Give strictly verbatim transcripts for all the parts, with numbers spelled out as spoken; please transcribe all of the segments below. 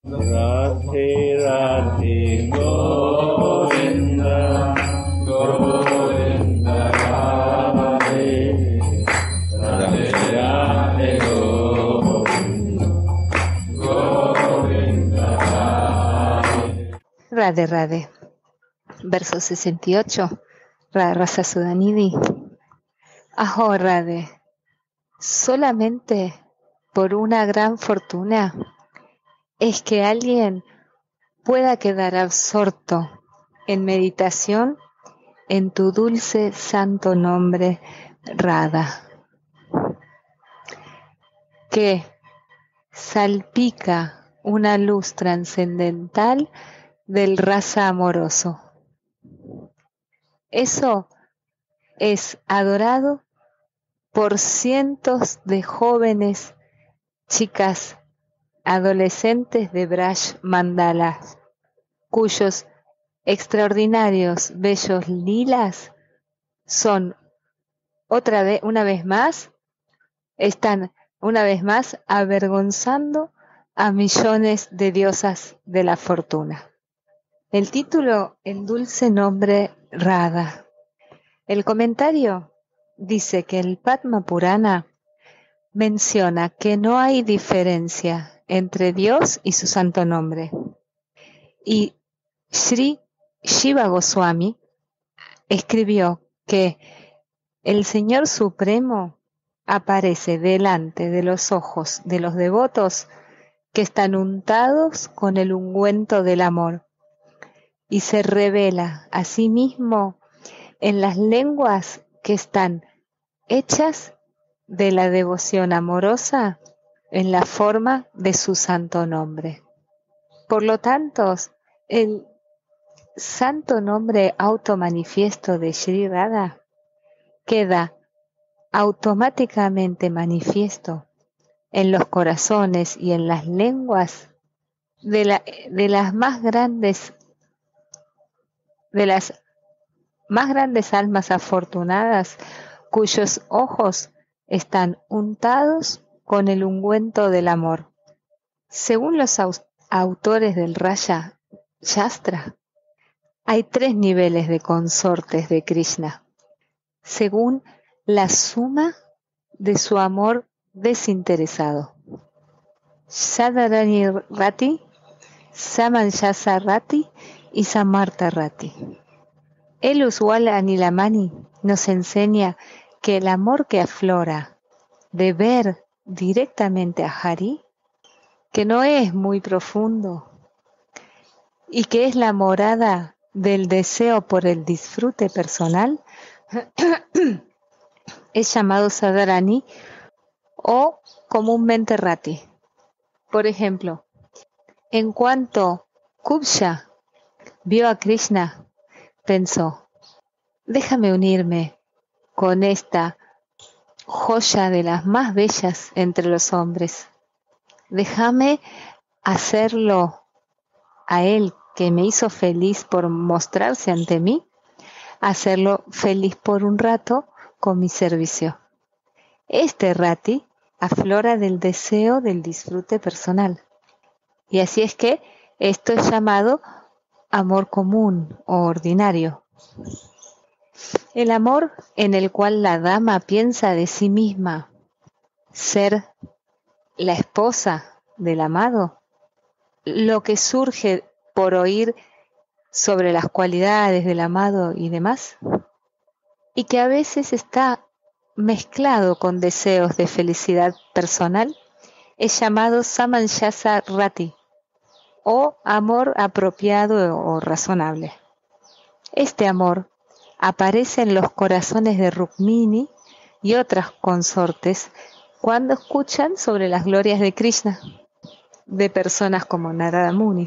Radhe Radhe Govinda Govinda Radhe Radhe Radhe Govinda Govinda Radhe. Radhe Radhe. Verso sesenta y ocho. Rasa Sudanidhi. Aho Radhe. Solamente por una gran fortuna es que alguien pueda quedar absorto en meditación en tu dulce santo nombre Radha, que salpica una luz trascendental del rasa amoroso. Eso es adorado por cientos de jóvenes chicas adolescentes de Braj Mandala, cuyos extraordinarios bellos lilas son otra vez, una vez más, están una vez más avergonzando a millones de diosas de la fortuna. El título, el dulce nombre Radha. El comentario dice que el Padma Purana menciona que no hay diferencia entre Dios y su santo nombre. Y Sri Shiva Goswami escribió que el Señor Supremo aparece delante de los ojos de los devotos que están untados con el ungüento del amor y se revela a sí mismo en las lenguas que están hechas de la devoción amorosa en la forma de su santo nombre. Por lo tanto, el santo nombre automanifiesto de Sri Radha queda automáticamente manifiesto en los corazones y en las lenguas de, la, de las más grandes de las más grandes almas afortunadas cuyos ojos están untados con el ungüento del amor. Según los autores del Raya Shastra, hay tres niveles de consortes de Krishna, según la suma de su amor desinteresado. Sadharani Rati, Samanjasa Rati y Samartha Rati. El usual Anilamani nos enseña que el amor que aflora de ver directamente a Hari, que no es muy profundo y que es la morada del deseo por el disfrute personal, es llamado Sadharani o comúnmente Rati. Por ejemplo, en cuanto Kubsha vio a Krishna, pensó, déjame unirme con esta joya de las más bellas entre los hombres. Déjame hacerlo a él que me hizo feliz por mostrarse ante mí, hacerlo feliz por un rato con mi servicio. Este Rati aflora del deseo del disfrute personal. Y así es que esto es llamado amor común o ordinario. El amor en el cual la dama piensa de sí misma ser la esposa del amado, lo que surge por oír sobre las cualidades del amado y demás, y que a veces está mezclado con deseos de felicidad personal, es llamado Samanjasa Rati, o amor apropiado o razonable. Este amor aparece en los corazones de Rukmini y otras consortes cuando escuchan sobre las glorias de Krishna, de personas como Narada Muni.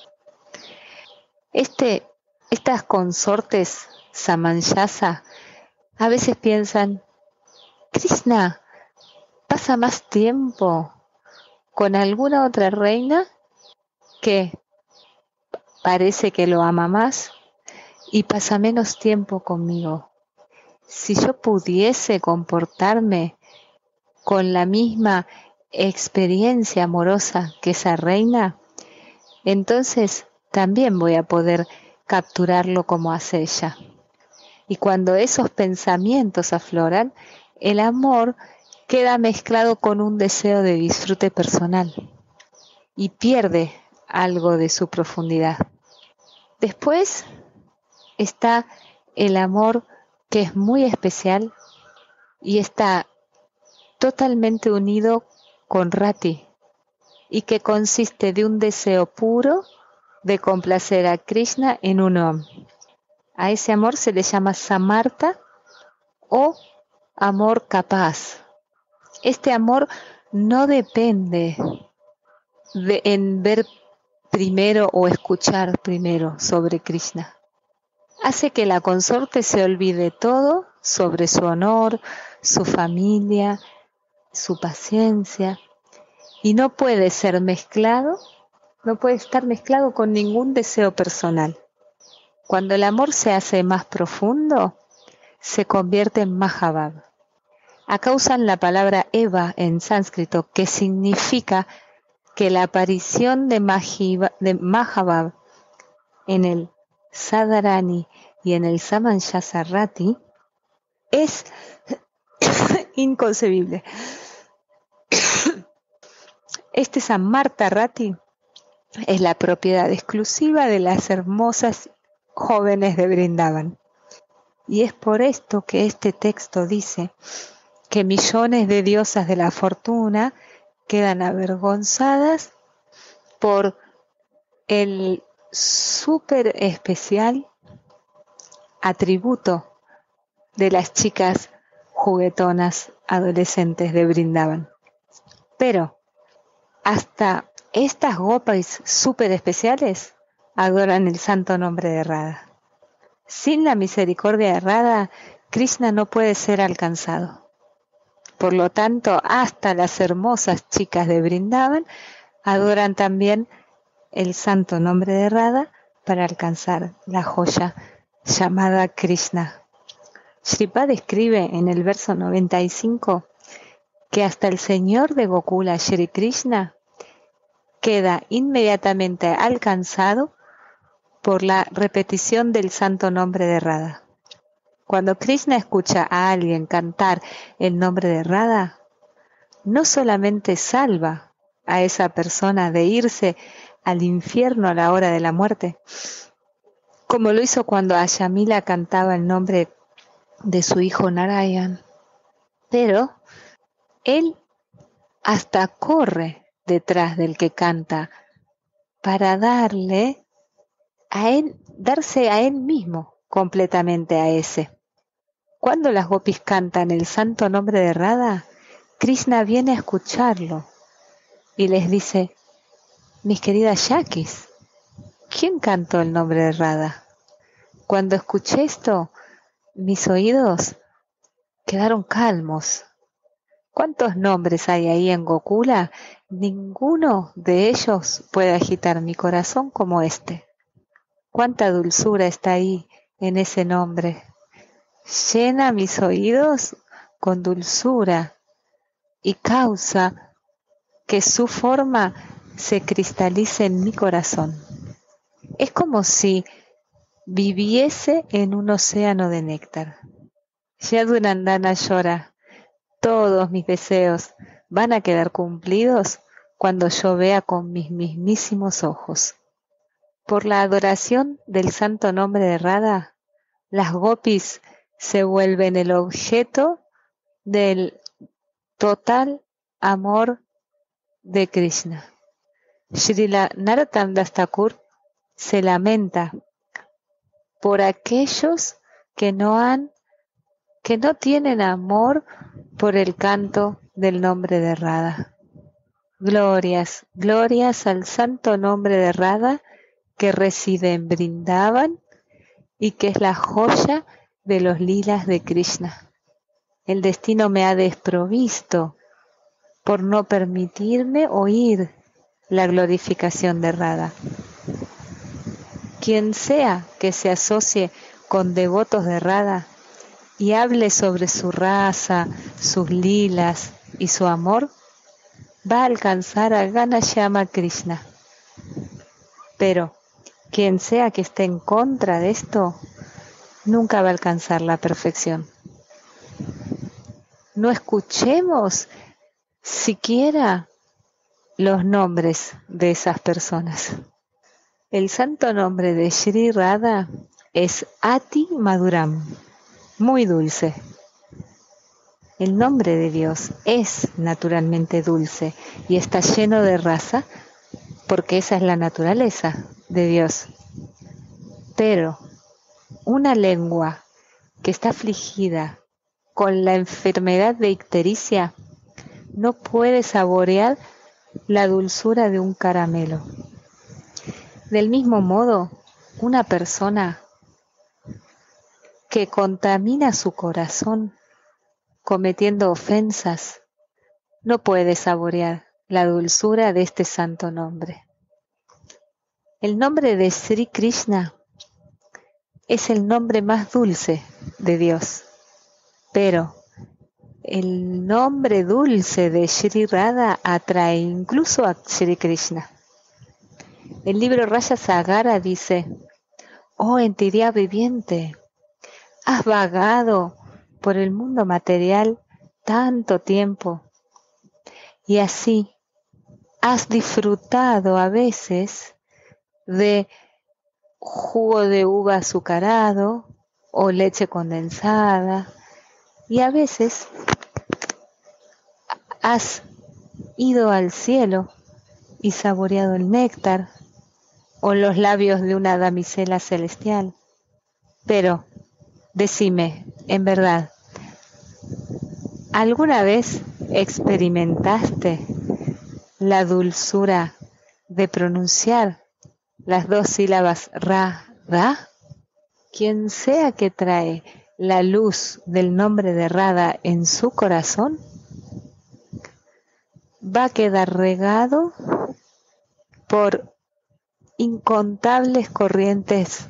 Este, estas consortes Samanjasa a veces piensan, Krishna pasa más tiempo con alguna otra reina que parece que lo ama más y pasa menos tiempo conmigo. Si yo pudiese comportarme con la misma experiencia amorosa que esa reina, entonces también voy a poder capturarlo como hace ella. Y cuando esos pensamientos afloran, el amor queda mezclado con un deseo de disfrute personal y pierde algo de su profundidad. Después está el amor que es muy especial y está totalmente unido con Rati y que consiste de un deseo puro de complacer a Krishna en uno. A ese amor se le llama Samartha o amor capaz. Este amor no depende de en ver primero o escuchar primero sobre Krishna. Hace que la consorte se olvide todo sobre su honor, su familia, su paciencia, y no puede ser mezclado, no puede estar mezclado con ningún deseo personal. Cuando el amor se hace más profundo, se convierte en Mahabhav. Acá usan la palabra Eva en sánscrito, que significa que la aparición de, Mahiva, de Mahabhav en el Sadharani y en el Samanyasa Rati es inconcebible. Este Samartha Rati es la propiedad exclusiva de las hermosas jóvenes de Vrindavan. Y es por esto que este texto dice que millones de diosas de la fortuna quedan avergonzadas por el súper especial atributo de las chicas juguetonas adolescentes de Vrindavan. Pero hasta estas gopis súper especiales adoran el santo nombre de Radha. Sin la misericordia de Radha, Krishna no puede ser alcanzado. Por lo tanto, hasta las hermosas chicas de Vrindavan adoran también el santo nombre de Radha para alcanzar la joya llamada Krishna. Shripad escribe en el verso noventa y cinco que hasta el señor de Gokula, Shri Krishna, queda inmediatamente alcanzado por la repetición del santo nombre de Radha. Cuando Krishna escucha a alguien cantar el nombre de Radha, no solamente salva a esa persona de irse al infierno a la hora de la muerte, como lo hizo cuando Ayamila cantaba el nombre de su hijo Narayan, pero él hasta corre detrás del que canta para darle a él, darse a él mismo completamente a ese. Cuando las gopis cantan el santo nombre de Radha, Krishna viene a escucharlo y les dice: mis queridas Yakis, ¿quién cantó el nombre de Radha? Cuando escuché esto, mis oídos quedaron calmos. ¿Cuántos nombres hay ahí en Gokula? Ninguno de ellos puede agitar mi corazón como este. Cuánta dulzura está ahí en ese nombre. Llena mis oídos con dulzura y causa que su forma se cristalice en mi corazón. Es como si viviese en un océano de néctar. Yadunandana llora. Todos mis deseos van a quedar cumplidos cuando yo vea con mis mismísimos ojos. Por la adoración del santo nombre de Radha, las gopis se vuelven el objeto del total amor de Krishna. Srila Narottam Das Thakur se lamenta por aquellos que no han, que no tienen amor por el canto del nombre de Radha. Glorias, glorias al santo nombre de Radha que reside en Vrindavan y que es la joya de los lilas de Krishna. El destino me ha desprovisto por no permitirme oír la glorificación de Radha. Quien sea que se asocie con devotos de Radha y hable sobre su raza, sus lilas y su amor, va a alcanzar a Ganashyama Krishna. Pero quien sea que esté en contra de esto, nunca va a alcanzar la perfección. No escuchemos siquiera los nombres de esas personas. El santo nombre de Sri Radha es Ati Maduram, muy dulce. El nombre de Dios es naturalmente dulce y está lleno de rasa porque esa es la naturaleza de Dios. Pero una lengua que está afligida con la enfermedad de ictericia no puede saborear la dulzura de un caramelo. Del mismo modo, una persona que contamina su corazón cometiendo ofensas no puede saborear la dulzura de este santo nombre. El nombre de Sri Krishna es el nombre más dulce de Dios, pero el nombre dulce de Sri Radha atrae incluso a Sri Krishna. El libro Raya Sagara dice: oh entidad viviente, has vagado por el mundo material tanto tiempo y así has disfrutado a veces de jugo de uva azucarado o leche condensada y a veces has ido al cielo y saboreado el néctar o los labios de una damisela celestial. Pero, decime, en verdad, ¿alguna vez experimentaste la dulzura de pronunciar las dos sílabas Ra, Ra? Quien sea que trae la luz del nombre de Radha en su corazón, va a quedar regado por incontables corrientes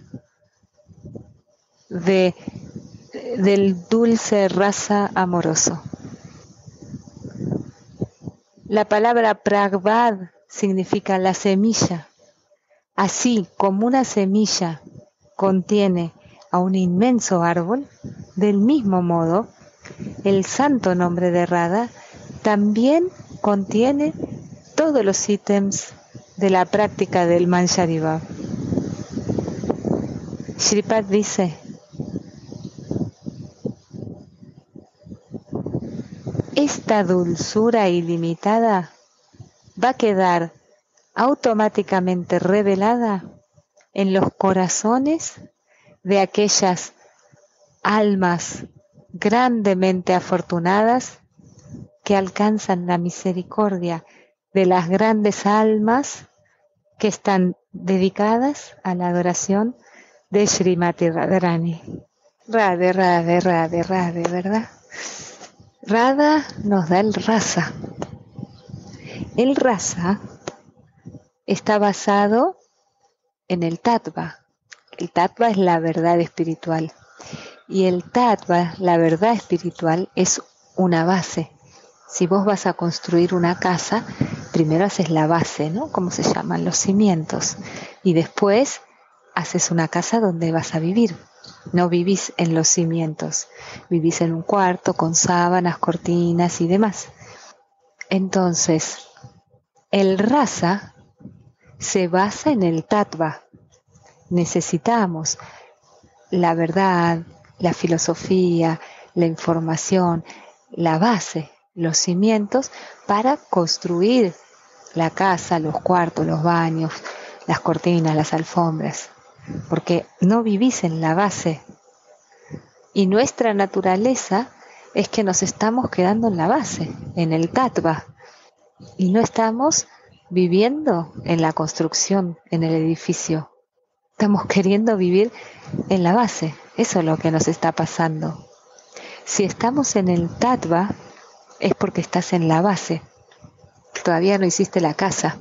de, del dulce rasa amoroso. La palabra pragvad significa la semilla. Así como una semilla contiene a un inmenso árbol, del mismo modo, el santo nombre de Radha también contiene todos los ítems de la práctica del Manjari-Bhav. Shripad dice: esta dulzura ilimitada va a quedar automáticamente revelada en los corazones de aquellas almas grandemente afortunadas que alcanzan la misericordia de las grandes almas que están dedicadas a la adoración de Srimati Radharani. Radhe, Radhe, Radhe, Radhe, ¿verdad? Radha nos da el rasa. El rasa está basado en el tattva. El tattva es la verdad espiritual. Y el tattva, la verdad espiritual, es una base. Si vos vas a construir una casa, primero haces la base, ¿no? ¿Cómo se llaman? Los cimientos. Y después haces una casa donde vas a vivir. No vivís en los cimientos. Vivís en un cuarto con sábanas, cortinas y demás. Entonces, el rasa se basa en el tattva. Necesitamos la verdad, la filosofía, la información, la base, los cimientos para construir la casa, los cuartos, los baños, las cortinas, las alfombras, porque no vivís en la base. Y nuestra naturaleza es que nos estamos quedando en la base, en el tattva, y no estamos viviendo en la construcción, en el edificio. Estamos queriendo vivir en la base. Eso es lo que nos está pasando. Si estamos en el tattva, es porque estás en la base. Todavía no hiciste la casa.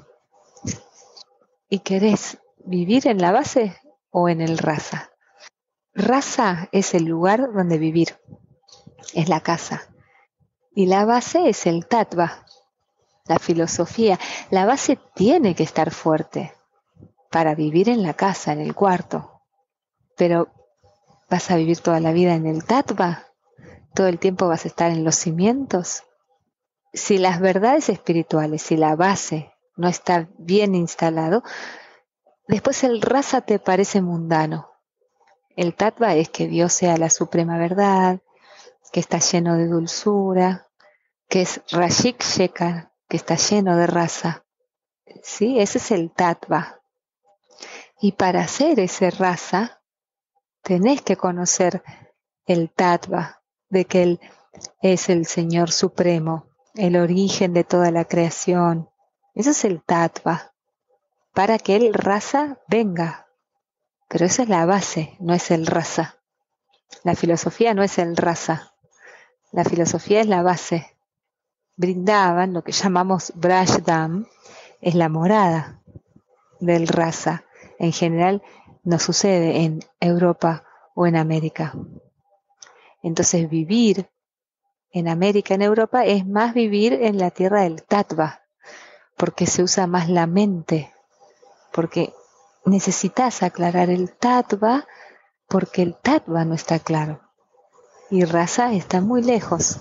¿Y querés vivir en la base o en el rasa? Rasa es el lugar donde vivir. Es la casa. Y la base es el tattva, la filosofía. La base tiene que estar fuerte. para vivir en la casa, en el cuarto. Pero ¿vas a vivir toda la vida en el tattva? ¿Todo el tiempo vas a estar en los cimientos? Si las verdades espirituales, si la base no está bien instalado, después el rasa te parece mundano. El tattva es que Dios sea la suprema verdad, que está lleno de dulzura, que es Rashik Shekar, que está lleno de rasa. ¿Sí? Ese es el tattva. Y para hacer ese rasa, tenés que conocer el tattva, de que Él es el Señor Supremo, el origen de toda la creación. Ese es el tattva, para que el rasa venga. Pero esa es la base, no es el rasa. La filosofía no es el rasa. La filosofía es la base. Brindaban, lo que llamamos Brashdam, es la morada del rasa. En general no sucede en Europa o en América. Entonces vivir en América, en Europa, es más vivir en la tierra del tattva, porque se usa más la mente, porque necesitas aclarar el tattva, porque el tattva no está claro. Y rasa está muy lejos.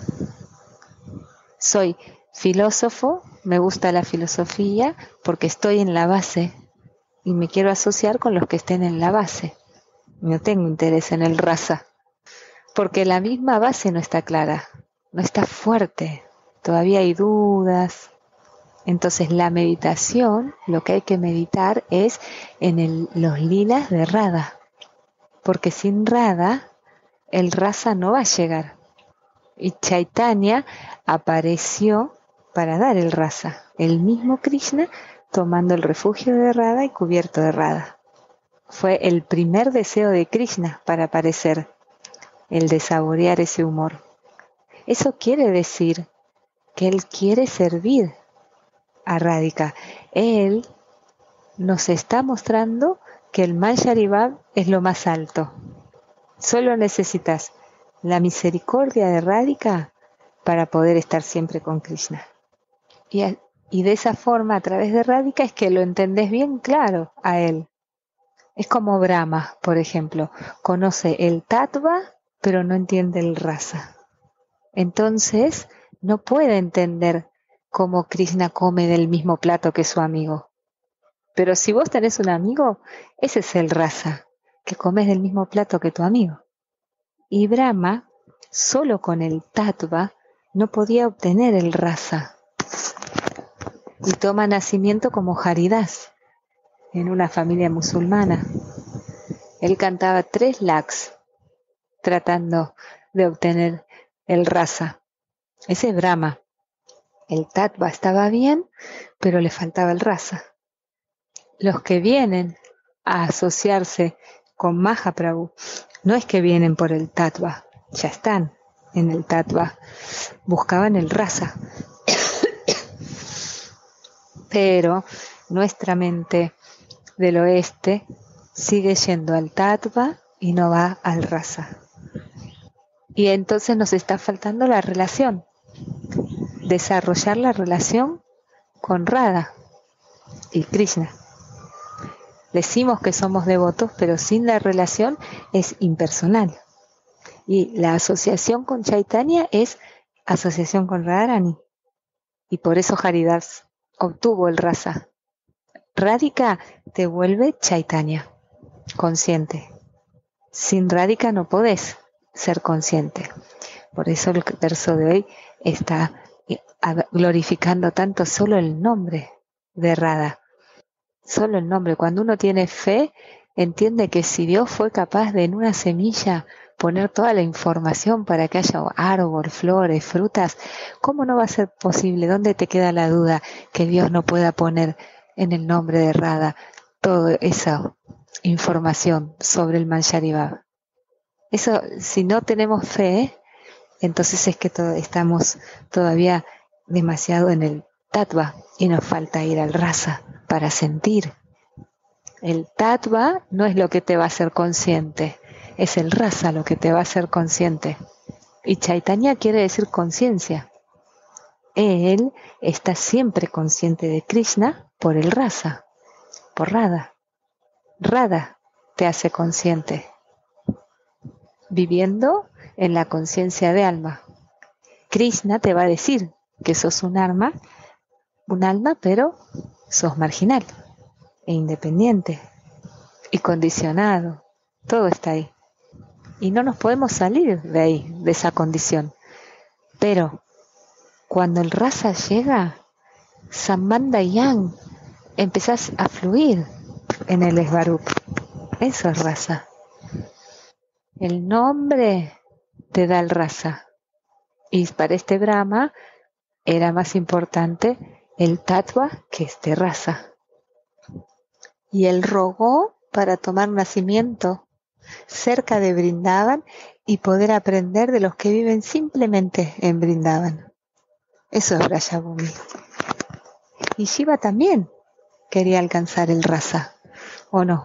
Soy filósofo, me gusta la filosofía, porque estoy en la base y me quiero asociar con los que estén en la base. No tengo interés en el rasa, porque la misma base no está clara, no está fuerte, todavía hay dudas. Entonces la meditación, lo que hay que meditar es en el, los lilas de Radha, porque sin Radha el rasa no va a llegar. Y Chaitanya apareció para dar el rasa, el mismo Krishna tomando el refugio de Radha y cubierto de Radha. Fue el primer deseo de Krishna para aparecer, el de saborear ese humor. Eso quiere decir que él quiere servir a Radhika. Él nos está mostrando que el Manjaribab es lo más alto. Solo necesitas la misericordia de Radhika para poder estar siempre con Krishna. Y, a, y de esa forma, a través de Radhika, es que lo entendés bien claro a él. Es como Brahma, por ejemplo. Conoce el tattva, pero no entiende el rasa. Entonces, no puede entender cómo Krishna come del mismo plato que su amigo. Pero si vos tenés un amigo, ese es el rasa, que comes del mismo plato que tu amigo. Y Brahma, solo con el tattva, no podía obtener el rasa. Y toma nacimiento como Haridas, en una familia musulmana. Él cantaba tres lakhs, tratando de obtener el rasa. Ese es Brahma. El tattva estaba bien, pero le faltaba el rasa. Los que vienen a asociarse con Mahaprabhu no es que vienen por el tattva, ya están en el tattva, buscaban el rasa. Pero nuestra mente del oeste sigue yendo al tattva y no va al rasa. Y entonces nos está faltando la relación, desarrollar la relación con Radha y Krishna. Decimos que somos devotos, pero sin la relación es impersonal. Y la asociación con Chaitanya es asociación con Radharani. Y por eso Haridas obtuvo el rasa. Radhika te vuelve Chaitanya, consciente. Sin Radhika no podés ser consciente. Por eso el verso de hoy está glorificando tanto solo el nombre de Radha. Solo el nombre. Cuando uno tiene fe, entiende que si Dios fue capaz de en una semilla poner toda la información para que haya árbol, flores, frutas, ¿cómo no va a ser posible? ¿Dónde te queda la duda que Dios no pueda poner en el nombre de Radha toda esa información sobre el Manjaribab? Eso, si no tenemos fe, entonces es que to- estamos todavía demasiado en el tattva y nos falta ir al rasa para sentir. El tattva no es lo que te va a hacer consciente, es el rasa lo que te va a hacer consciente. Y Chaitanya quiere decir conciencia. Él está siempre consciente de Krishna por el rasa, por Radha. Radha te hace consciente, viviendo en la conciencia de alma. Krishna te va a decir que sos un alma, un alma, pero sos marginal e independiente y condicionado. Todo está ahí. Y no nos podemos salir de ahí, de esa condición. Pero cuando el rasa llega, Sambandha Yang, empezás a fluir en el Svarup. Eso es rasa. El nombre te da el rasa. Y para este Brahma era más importante el tattva que este rasa. Y él rogó para tomar nacimiento cerca de Vrindavan y poder aprender de los que viven simplemente en Vrindavan. Eso es Vrajabhumi. Y Shiva también quería alcanzar el rasa, ¿o no?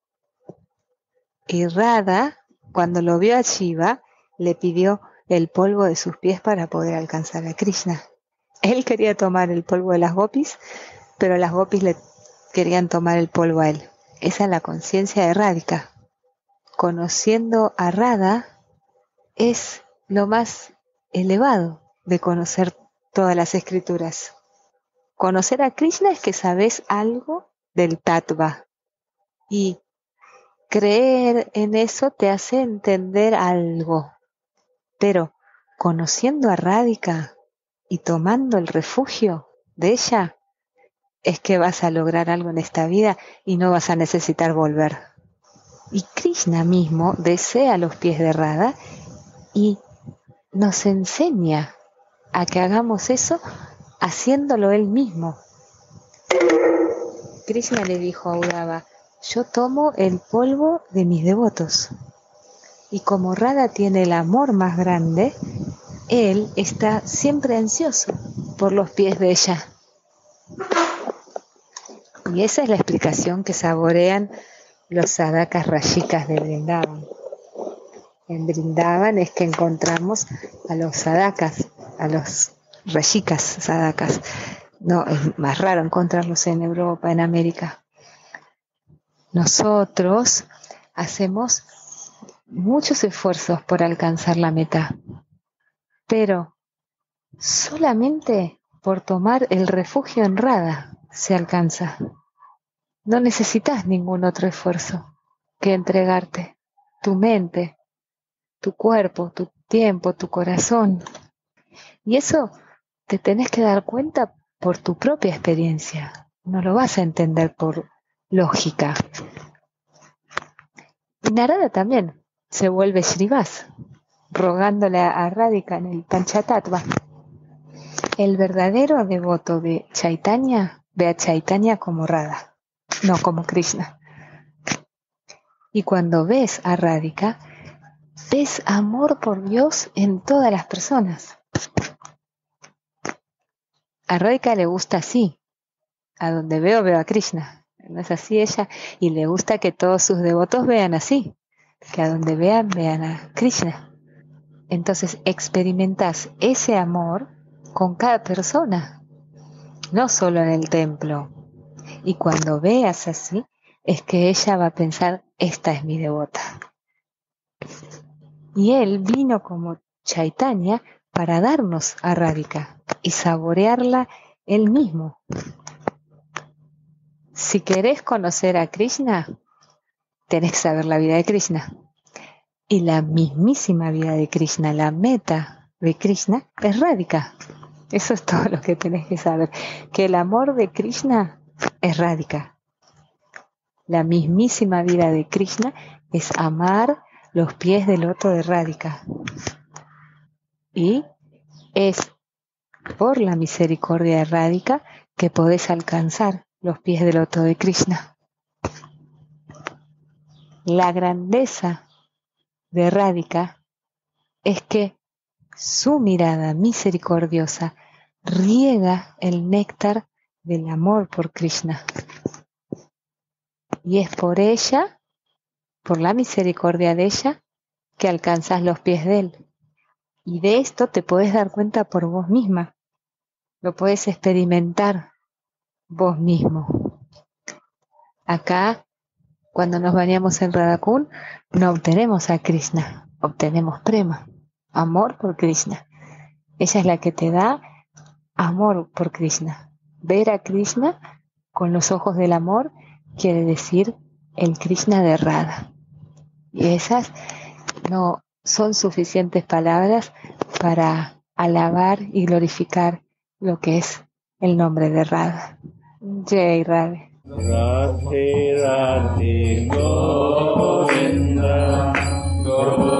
Y Radha, cuando lo vio a Shiva, le pidió el polvo de sus pies para poder alcanzar a Krishna. Él quería tomar el polvo de las gopis, pero las gopis le querían tomar el polvo a él. Esa es la conciencia de Radhika. Conociendo a Radha es lo más elevado de conocer todas las escrituras. Conocer a Krishna es que sabes algo del tattva. Y creer en eso te hace entender algo. Pero conociendo a Radhika y tomando el refugio de ella, es que vas a lograr algo en esta vida y no vas a necesitar volver. Y Krishna mismo desea los pies de Radha y nos enseña a que hagamos eso haciéndolo él mismo. Krishna le dijo a Uddhava, yo tomo el polvo de mis devotos. Y como Radha tiene el amor más grande, él está siempre ansioso por los pies de ella. Y esa es la explicación que saborean los sadhakas rashikas de Vrindavan. En Vrindavan es que encontramos a los sadhakas, a los rashikas sadhakas. No, es más raro encontrarlos en Europa, en América. Nosotros hacemos muchos esfuerzos por alcanzar la meta, pero solamente por tomar el refugio en Radha se alcanza. No necesitas ningún otro esfuerzo que entregarte tu mente, tu cuerpo, tu tiempo, tu corazón. Y eso te tenés que dar cuenta por tu propia experiencia. No lo vas a entender por lógica. Y Narada también se vuelve Shrivas, rogándole a Radhika en el Panchatattva. El verdadero devoto de Chaitanya ve a Chaitanya como Radha, no como Krishna. Y cuando ves a Radhika, ves amor por Dios en todas las personas. A Radhika le gusta así. A donde veo, veo a Krishna. ¿No es así ella? Y le gusta que todos sus devotos vean así. Que a donde vean, vean a Krishna. Entonces experimentas ese amor con cada persona. No solo en el templo. Y cuando veas así, es que ella va a pensar, esta es mi devota. Y él vino como Chaitanya para darnos a Radhika y saborearla él mismo. Si querés conocer a Krishna, tenés que saber la vida de Krishna. Y la mismísima vida de Krishna, la meta de Krishna, es Radhika. Eso es todo lo que tenés que saber. Que el amor de Krishna es Radhika. La mismísima vida de Krishna es amar los pies del loto de Radhika. Y es por la misericordia de Radhika que podés alcanzar los pies del loto de Krishna. La grandeza de Radhika es que su mirada misericordiosa riega el néctar del amor por Krishna. Y es por ella, por la misericordia de ella, que alcanzas los pies de él. Y de esto te podés dar cuenta por vos misma. Lo podés experimentar vos mismo. Acá, cuando nos bañamos en Radha-Kund, no obtenemos a Krishna, obtenemos prema, amor por Krishna. Ella es la que te da amor por Krishna. Ver a Krishna con los ojos del amor quiere decir el Krishna de Radha. Y esas no son suficientes palabras para alabar y glorificar lo que es el nombre de Radha. Jai Radhe. Radhe Radhe Govinda Govinda